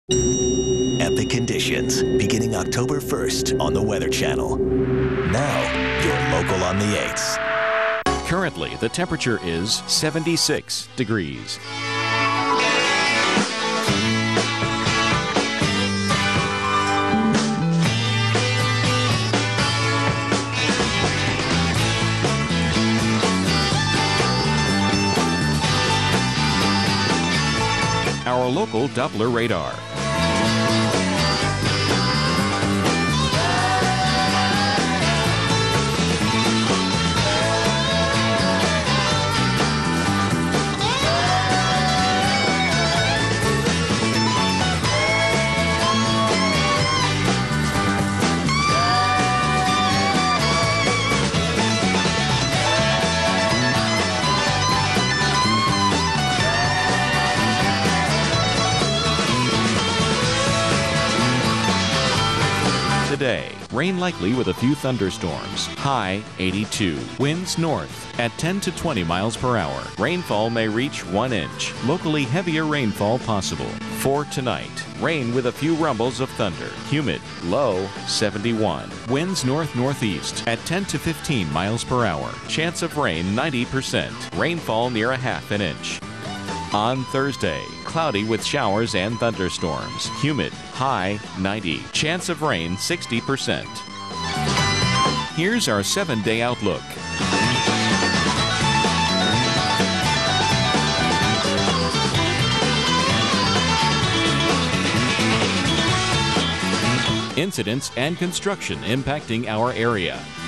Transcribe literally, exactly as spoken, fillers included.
Epic conditions beginning October first on the Weather Channel. Now, your local on the eights. Currently, the temperature is seventy-six degrees. Our local Doppler radar. Today, rain likely with a few thunderstorms. High eighty-two. Winds north at ten to twenty miles per hour. Rainfall may reach one inch. Locally heavier rainfall possible. For tonight, rain with a few rumbles of thunder. Humid. Low seventy-one. Winds north-northeast at ten to fifteen miles per hour. Chance of rain ninety percent. Rainfall near a half an inch. On Thursday, cloudy with showers and thunderstorms. Humid, high ninety. Chance of rain sixty percent. Here's our seven-day outlook. Incidents and construction impacting our area.